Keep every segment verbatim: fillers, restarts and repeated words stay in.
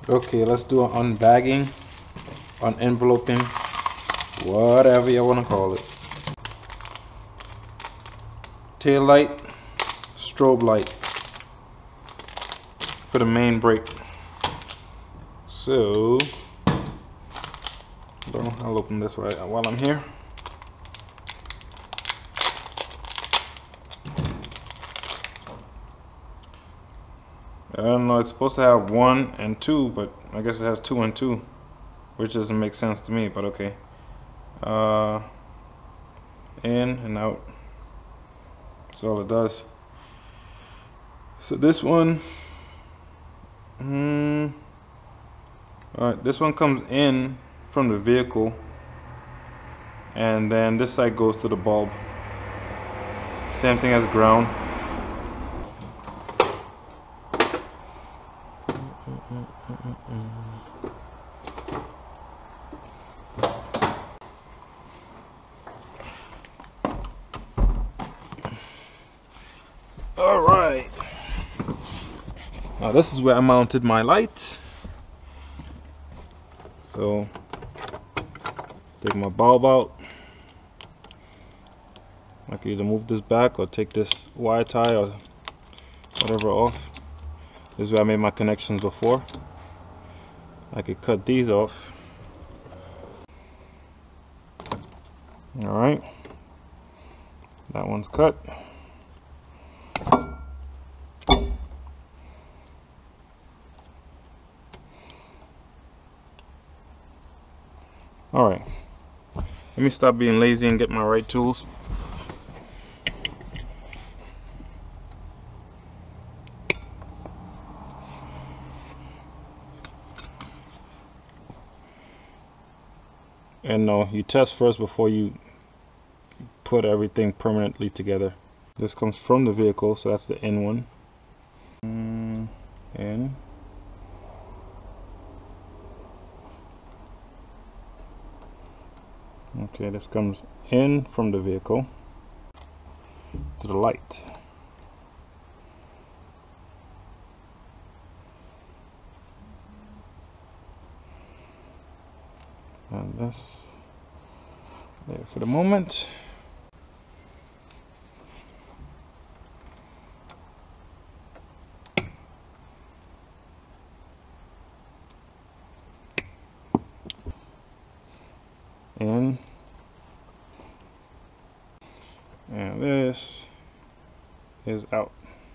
Okay, let's do an unbagging, unenveloping, whatever you want to call it. Tail light, strobe light for the main brake. So, well, I'll open this right while I'm here. I don't know, it's supposed to have one and two, but I guess it has two and two, which doesn't make sense to me, but okay. Uh, in and out. That's all it does. So this one, hmm, alright, this one comes in from the vehicle, and then this side goes to the bulb. Same thing as ground. All right, now this is where I mounted my light. So take my bulb out. I can either move this back or take this wire tie or whatever off. This is where I made my connections before. I could cut these off. All right, that one's cut. All right, let me stop being lazy and get my right tools. And no, you test first before you put everything permanently together. This comes from the vehicle, so that's the in one. Mm, in. Okay, this comes in from the vehicle to the light. And this there for the moment. In. And this is out.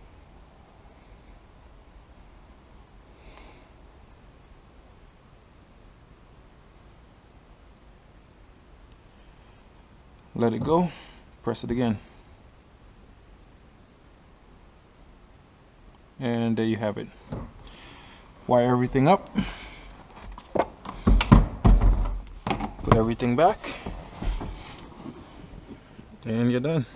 Let it go, press it again. And there you have it. Wire everything up. Put everything back. And you're done.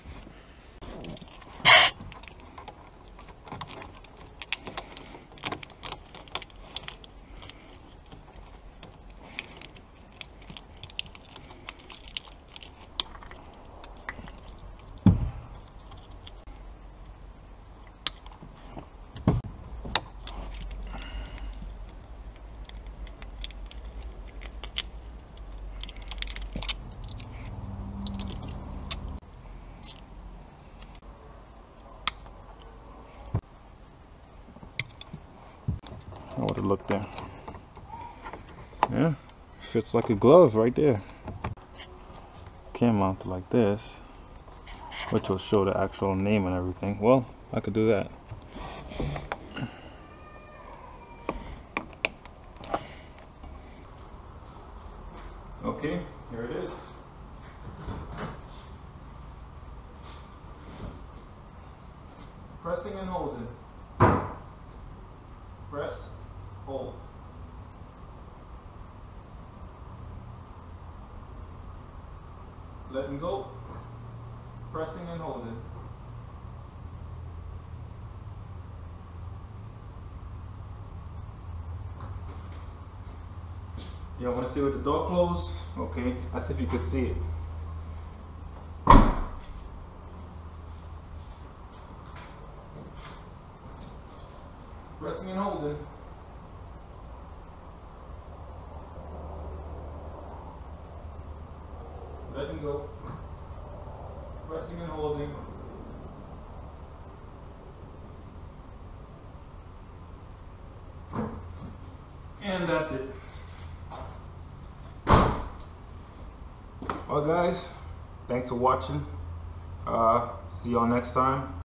How would it look there? Yeah, fits like a glove right there. Can't mount it like this, which will show the actual name and everything. Well, I could do that. Okay, here it is. Pressing and holding. Press, hold. Letting go. Pressing and holding. You want to see with the door closed? Okay, as if you could see it. Pressing and holding. letting go, pressing and holding. And that's it. Well guys, thanks for watching. Uh, see y'all next time.